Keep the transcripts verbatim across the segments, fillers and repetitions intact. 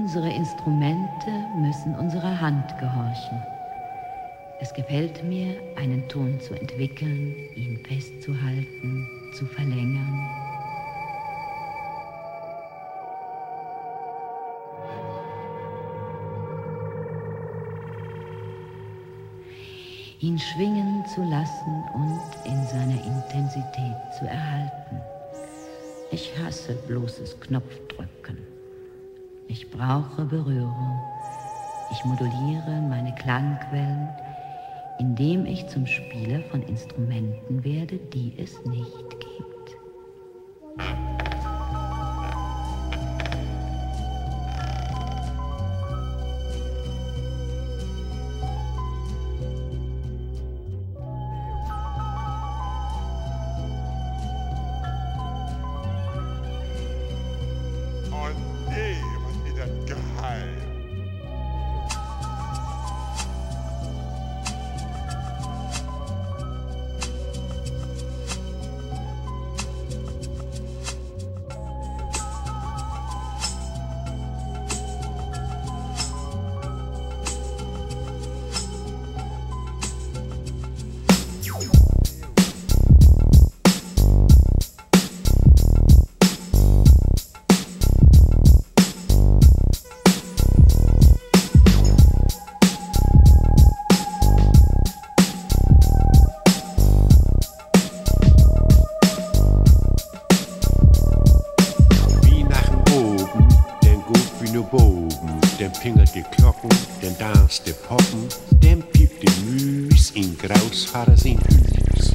Unsere Instrumente müssen unserer Hand gehorchen. Es gefällt mir, einen Ton zu entwickeln, ihn festzuhalten, zu verlängern. Ihn schwingen zu lassen und in seiner Intensität zu erhalten. Ich hasse bloßes Knopfdrücken. Ich brauche Berührung. Ich moduliere meine Klangquellen, indem ich zum Spieler von Instrumenten werde, die es nicht gibt. Vater sin hus.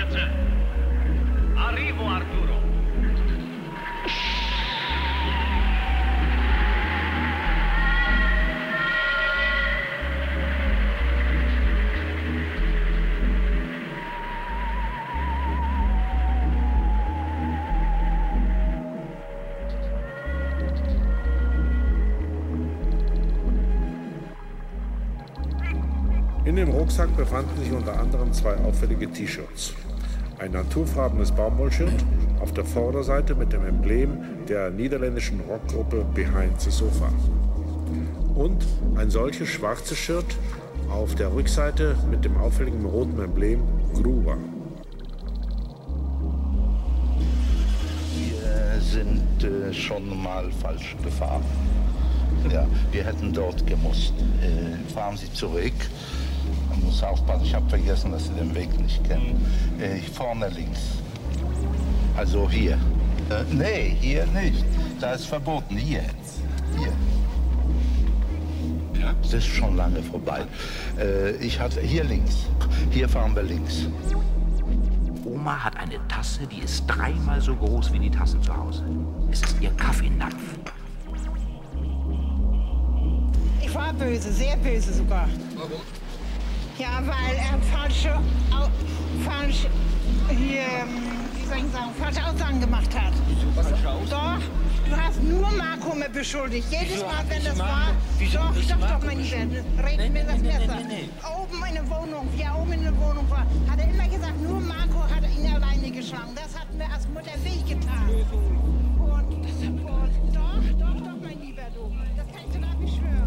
Schwarze. Arrivo, Arturo. In dem Rucksack befanden sich unter anderem zwei auffällige T-Shirts. Ein naturfarbenes Baumwollshirt auf der Vorderseite mit dem Emblem der niederländischen Rockgruppe Behind the Sofa. Und ein solches schwarzes Shirt auf der Rückseite mit dem auffälligen roten Emblem Gruber. Wir sind äh, schon mal falsch gefahren. Ja, wir hätten dort gemusst. Äh, fahren Sie zurück. Man muss aufpassen, ich habe vergessen, dass Sie den Weg nicht kennen. Äh, vorne links. Also hier. Äh, nee, hier nicht. Da ist verboten. Hier jetzt. Hier. Ja? Das ist schon lange vorbei. Äh, ich hatte hier links. Hier fahren wir links. Oma hat eine Tasse, die ist dreimal so groß wie die Tassen zu Hause. Es ist ihr Kaffeenapf. Ich war böse, sehr böse sogar. Warum? Ja, weil er falsche, au, falsch, hier, wie soll ich sagen, falsche Aussagen gemacht hat. Falsche Aussagen? Doch, du hast nur Marco mit beschuldigt. Jedes Wieso Mal, hab wenn ich das Marco? war, Wieso doch, hab ich doch, Marco doch, mein Lieber, red Nee, mir das nee, nee, besser. nee, nee. Oben in der Wohnung, wie er oben in der Wohnung war, hat er immer gesagt, nur Marco hat ihn alleine geschlagen. Das hat mir als Mutter wehgetan. Und, und doch, doch, doch, mein Lieber, du, das kannst du doch nicht schwören.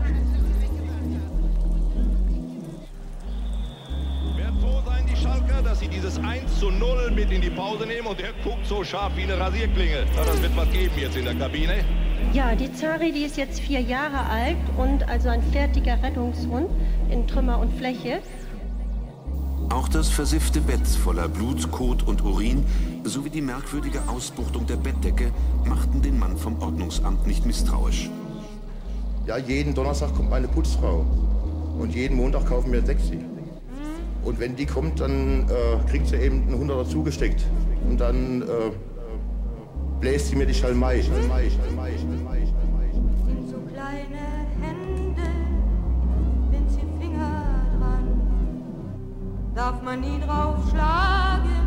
Froh sein, die Schalker, dass sie dieses eins zu null mit in die Pause nehmen und der guckt so scharf wie eine Rasierklinge. Na, das wird was geben jetzt in der Kabine. Ja, die Zari, die ist jetzt vier Jahre alt und also ein fertiger Rettungshund in Trümmer und Fläche. Auch das versiffte Bett voller Blut, Kot und Urin sowie die merkwürdige Ausbuchtung der Bettdecke machten den Mann vom Ordnungsamt nicht misstrauisch. Ja, jeden Donnerstag kommt meine Putzfrau und jeden Montag kaufen wir Sechsi. Und wenn die kommt, dann äh, kriegt sie eben einen Hunderter zugesteckt. Und dann äh, bläst sie mir die Schalmei. Schalmei, Schalmei, Schalmei, Schalmei. Sind so kleine Hände, winzige Finger dran. Darf man nie drauf schlagen,